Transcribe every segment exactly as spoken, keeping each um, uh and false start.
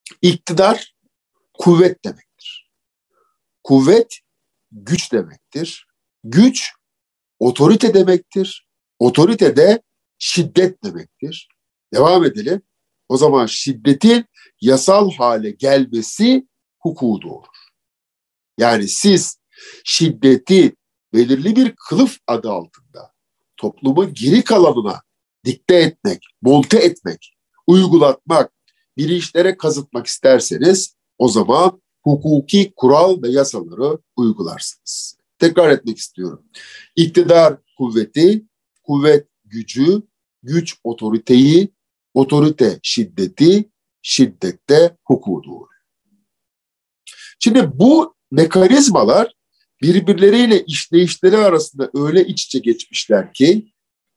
İktidar kuvvet demektir. Kuvvet güç demektir. Güç otorite demektir. Otorite de şiddet demektir. Devam edelim. O zaman şiddetin yasal hale gelmesi hukuku doğurur. Yani siz şiddeti belirli bir kılıf adı altında toplumun geri kalanına dikte etmek, monte etmek, uygulatmak, bilinçlere kazıtmak isterseniz o zaman hukuki kural ve yasaları uygularsınız. Tekrar etmek istiyorum. İktidar kuvveti, kuvvet gücü, güç otoriteyi, otorite şiddeti, şiddette hukuku doğurur. Şimdi bu mekanizmalar birbirleriyle işleyişleri arasında öyle iç içe geçmişler ki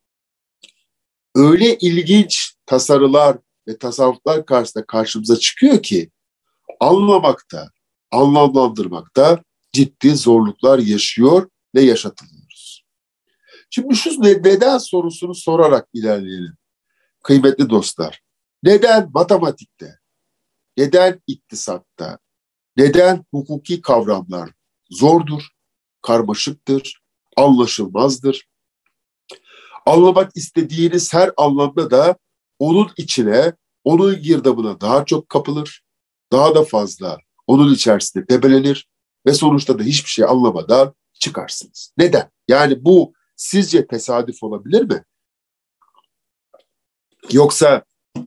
öyle ilginç tasarılar ve tasarruflar karşısında karşımıza çıkıyor ki anlamakta, anlamlandırmakta ciddi zorluklar yaşıyor ve yaşatılıyoruz. Şimdi şu neden sorusunu sorarak ilerleyelim. Kıymetli dostlar, neden matematikte, neden iktisatta, neden hukuki kavramlar zordur, karmaşıktır, anlaşılmazdır? Anlamak istediğiniz her anlamda da onun içine, onun girdabına daha çok kapılır, daha da fazla onun içerisinde debelenir ve sonuçta da hiçbir şey anlamadan çıkarsınız. Neden? Yani bu sizce tesadüf olabilir mi? Yoksa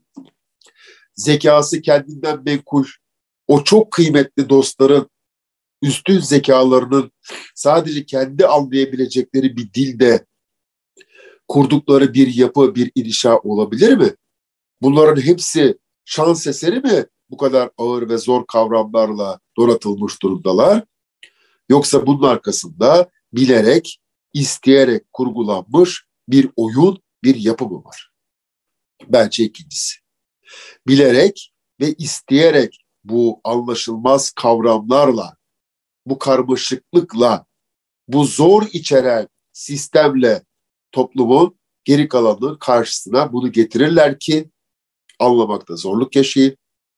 zekası kendinden menkul, o çok kıymetli dostların üstün zekalarının sadece kendi anlayabilecekleri bir dilde kurdukları bir yapı, bir inşa olabilir mi? Bunların hepsi şans eseri mi bu kadar ağır ve zor kavramlarla donatılmış durumdalar? Yoksa bunun arkasında bilerek, isteyerek kurgulanmış bir oyun, bir yapı mı var? Bence ikincisi. Bilerek ve isteyerek bu anlaşılmaz kavramlarla, bu karmaşıklıkla, bu zor içeren sistemle toplumun geri kalanının karşısına bunu getirirler ki anlamakta zorluk yaşayın,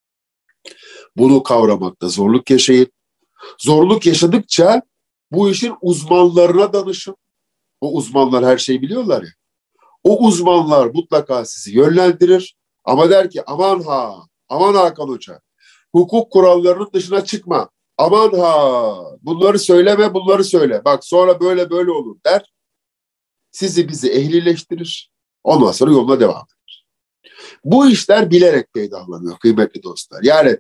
bunu kavramakta zorluk yaşayın. Zorluk yaşadıkça bu işin uzmanlarına danışın. O uzmanlar her şeyi biliyorlar ya. O uzmanlar mutlaka sizi yönlendirir ama der ki aman ha, aman Hakan Hoca, hukuk kurallarının dışına çıkma. Aman ha, bunları söyleme, bunları söyle. Bak sonra böyle böyle olur der. Sizi bizi ehlileştirir. Ondan sonra yoluna devam eder. Bu işler bilerek peydahlanıyor kıymetli dostlar. Yani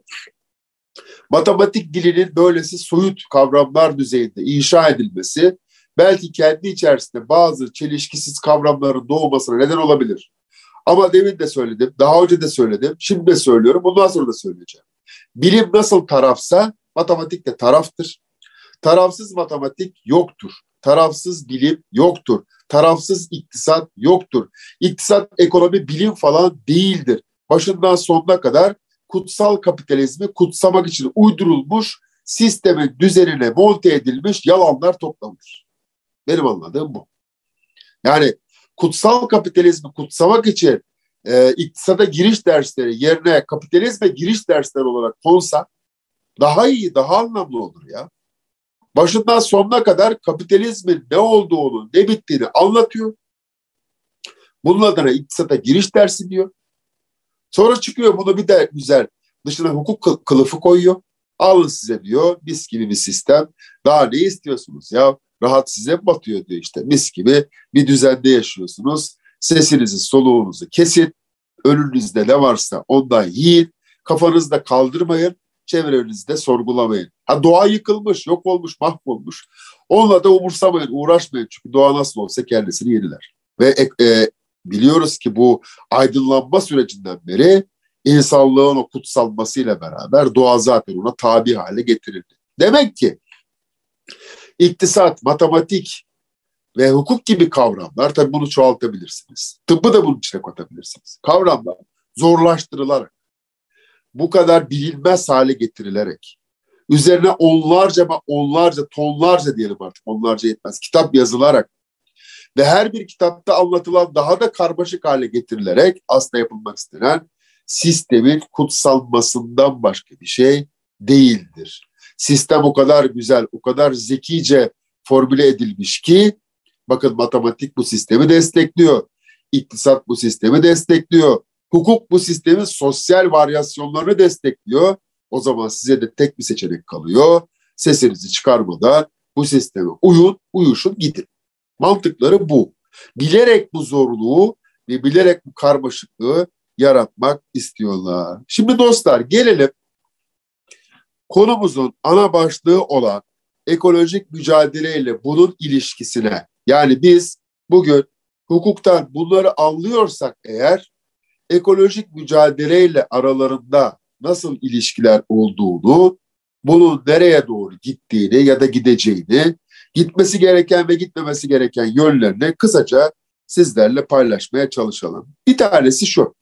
matematik dilinin böylesi soyut kavramlar düzeyinde inşa edilmesi belki kendi içerisinde bazı çelişkisiz kavramların doğmasına neden olabilir. Ama demin de söyledim, daha önce de söyledim, şimdi de söylüyorum, bundan sonra da söyleyeceğim. Bilim nasıl tarafsa matematik de taraftır. Tarafsız matematik yoktur. Tarafsız bilim yoktur. Tarafsız iktisat yoktur. İktisat, ekonomi, bilim falan değildir. Başından sonuna kadar kutsal kapitalizmi kutsamak için uydurulmuş, sistemin düzenine monte edilmiş yalanlar toplamış. Benim anladığım bu. Yani kutsal kapitalizmi kutsamak için e, iktisada giriş dersleri yerine kapitalizme giriş dersleri olarak konsa daha iyi, daha anlamlı olur ya. Başından sonuna kadar kapitalizmin ne olduğunu, ne bittiğini anlatıyor. Bunun adına iktisata giriş dersi diyor. Sonra çıkıyor bunu bir de güzel dışına hukuk kılıfı koyuyor. Alın size diyor mis gibi bir sistem. Daha ne istiyorsunuz ya? Rahat size batıyor diyor işte. Mis gibi bir düzende yaşıyorsunuz. Sesinizi, soluğunuzu kesin. Önünüzde ne varsa ondan yiyin. Kafanızda kaldırmayın. Çevrenizde sorgulamayın. Ha, doğa yıkılmış, yok olmuş, mahvolmuş. Onunla da umursamayın, uğraşmayın. Çünkü doğa nasıl olsa kendisini yeniler. Ve e, biliyoruz ki bu aydınlanma sürecinden beri insanlığın o kutsalmasıyla beraber doğa zaten ona tabi hale getirildi. Demek ki iktisat, matematik ve hukuk gibi kavramlar, tabii bunu çoğaltabilirsiniz. Tıbbı da bunun içine katabilirsiniz. Kavramlar zorlaştırılarak, bu kadar bilinmez hale getirilerek, üzerine onlarca, onlarca, tonlarca diyelim artık, onlarca yetmez, kitap yazılarak ve her bir kitapta anlatılan daha da karmaşık hale getirilerek aslında yapılmak istenen sistemin kutsanmasından başka bir şey değildir. Sistem o kadar güzel, o kadar zekice formüle edilmiş ki, bakın matematik bu sistemi destekliyor, iktisat bu sistemi destekliyor, hukuk bu sistemin sosyal varyasyonlarını destekliyor. O zaman size de tek bir seçenek kalıyor. Sesinizi çıkarmadan bu sisteme uyun, uyuşun, gidin. Mantıkları bu. Bilerek bu zorluğu ve bilerek bu karmaşıklığı yaratmak istiyorlar. Şimdi dostlar, gelelim konumuzun ana başlığı olan ekolojik mücadeleyle bunun ilişkisine. Yani biz bugün hukuktan bunları anlıyorsak eğer, ekolojik mücadeleyle aralarında nasıl ilişkiler olduğunu, bunun nereye doğru gittiğini ya da gideceğini, gitmesi gereken ve gitmemesi gereken yönlerini kısaca sizlerle paylaşmaya çalışalım. Bir tanesi şu: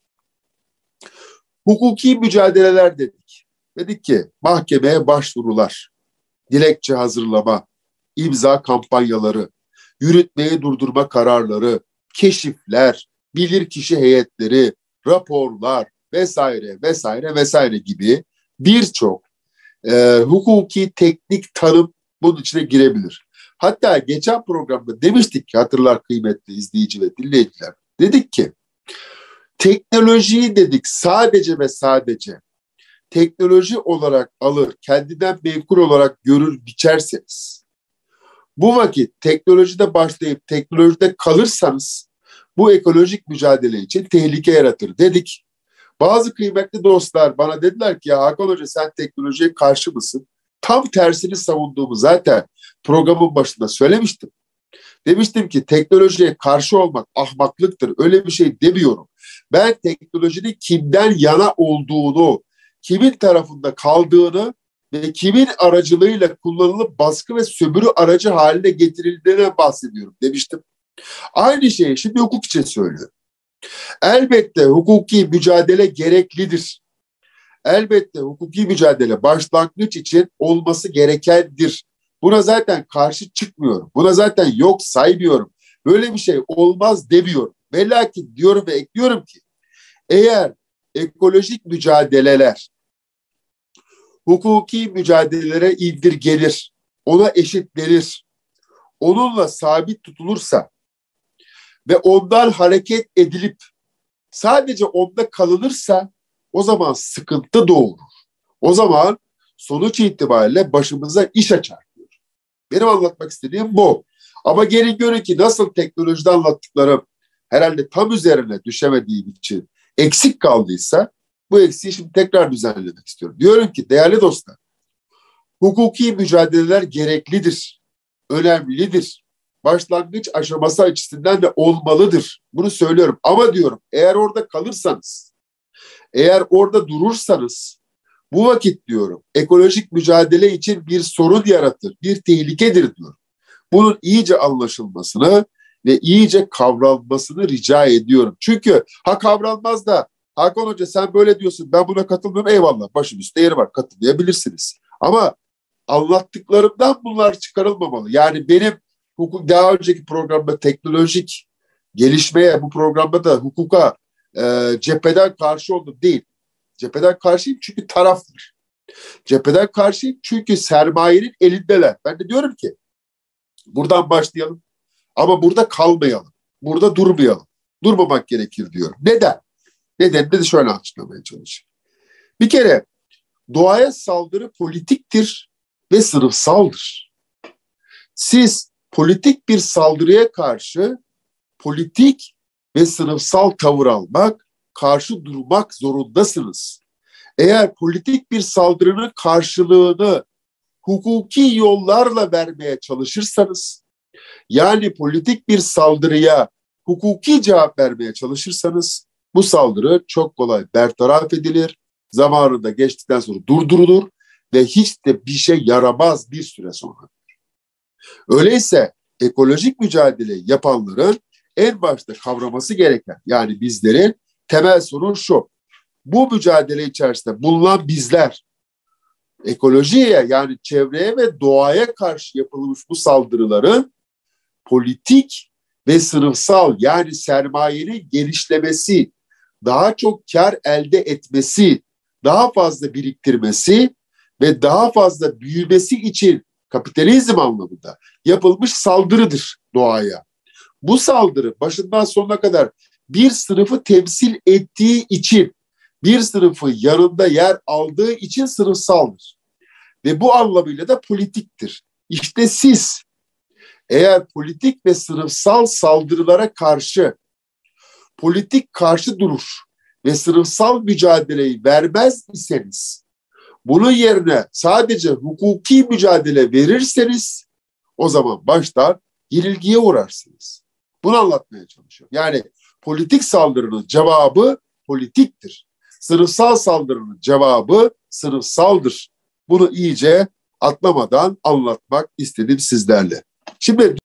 hukuki mücadeleler dedik. Dedik ki mahkemeye başvurular, dilekçe hazırlama, imza kampanyaları, yürütmeyi durdurma kararları, keşifler, bilirkişi heyetleri, raporlar vesaire vesaire vesaire gibi birçok e, hukuki teknik tanım bunun içine girebilir. Hatta geçen programda demiştik ki, hatırlar kıymetli izleyici ve dinleyiciler, dedik ki teknolojiyi dedik sadece ve sadece teknoloji olarak alır, kendinden menkul olarak görür biçerseniz, bu vakit teknolojide başlayıp teknolojide kalırsanız bu ekolojik mücadele için tehlike yaratır dedik. Bazı kıymetli dostlar bana dediler ki, ya Hakan Hoca sen teknolojiye karşı mısın? Tam tersini savunduğumu zaten programın başında söylemiştim. Demiştim ki teknolojiye karşı olmak ahmaklıktır. Öyle bir şey demiyorum. Ben teknolojinin kimden yana olduğunu, kimin tarafında kaldığını ve kimin aracılığıyla kullanılıp baskı ve sömürü aracı haline getirildiğine bahsediyorum demiştim. Aynı şeyi şimdi hukuk için söylüyorum. Elbette hukuki mücadele gereklidir. Elbette hukuki mücadele başlangıç için olması gerekendir. Buna zaten karşı çıkmıyorum. Buna zaten yok saymıyorum. Böyle bir şey olmaz demiyorum. Ve lakin diyorum ve ekliyorum ki, eğer ekolojik mücadeleler hukuki mücadelelere indirgenir, ona eşitlenir, onunla sabit tutulursa ve ondan hareket edilip sadece onda kalınırsa, o zaman sıkıntı doğurur. O zaman sonuç itibariyle başımıza iş açar diyor. Benim anlatmak istediğim bu. Ama gelin görün ki nasıl teknolojide anlattıklarım herhalde tam üzerine düşemediğim için eksik kaldıysa, bu eksiği şimdi tekrar düzenlemek istiyorum. Diyorum ki değerli dostlar, hukuki mücadeleler gereklidir, önemlidir. Başlangıç aşaması açısından da olmalıdır. Bunu söylüyorum. Ama diyorum, eğer orada kalırsanız, eğer orada durursanız, bu vakit diyorum ekolojik mücadele için bir sorun yaratır, bir tehlikedir diyorum. Bunun iyice anlaşılmasını ve iyice kavranmasını rica ediyorum. Çünkü ha kavranmaz da, Hakan Hoca sen böyle diyorsun, ben buna katılmıyorum, eyvallah, başım üstte yeri var, katılmayabilirsiniz. Ama anlattıklarımdan bunlar çıkarılmamalı. Yani benim hukuk, daha önceki programda teknolojik gelişmeye, bu programda da hukuka e, cepheden karşı oldum değil. Cepheden karşıyım çünkü taraflar. Cepheden karşıyım çünkü sermayenin elindeler. Ben de diyorum ki buradan başlayalım ama burada kalmayalım. Burada durmayalım. Durmamak gerekir diyorum. Neden? Nedenini de şöyle açıklamaya çalışayım. Bir kere doğaya saldırı politiktir ve sınıfsaldır. Siz politik bir saldırıya karşı politik ve sınıfsal tavır almak, karşı durmak zorundasınız. Eğer politik bir saldırının karşılığını hukuki yollarla vermeye çalışırsanız, yani politik bir saldırıya hukuki cevap vermeye çalışırsanız, bu saldırı çok kolay bertaraf edilir, zamanında geçtikten sonra durdurulur ve hiç de bir şey yaramaz bir süre sonra. Öyleyse ekolojik mücadele yapanların en başta kavraması gereken, yani bizlerin temel sorun şu: bu mücadele içerisinde bulunan bizler, ekolojiye yani çevreye ve doğaya karşı yapılmış bu saldırıların politik ve sınıfsal, yani sermayenin genişlemesi, daha çok kar elde etmesi, daha fazla biriktirmesi ve daha fazla büyümesi için kapitalizm anlamında yapılmış saldırıdır doğaya. Bu saldırı başından sonuna kadar bir sınıfı temsil ettiği için, bir sınıfı yanında yer aldığı için sınıfsaldır. Ve bu anlamıyla da politiktir. İşte siz eğer politik ve sınıfsal saldırılara karşı politik karşı duruş ve sınıfsal mücadeleyi vermez iseniz, bunun yerine sadece hukuki mücadele verirseniz o zaman başta yenilgiye uğrarsınız. Bunu anlatmaya çalışıyorum. Yani politik saldırının cevabı politiktir. Sınıfsal saldırının cevabı sınıfsaldır. Bunu iyice atlamadan anlatmak istedim sizlerle. Şimdi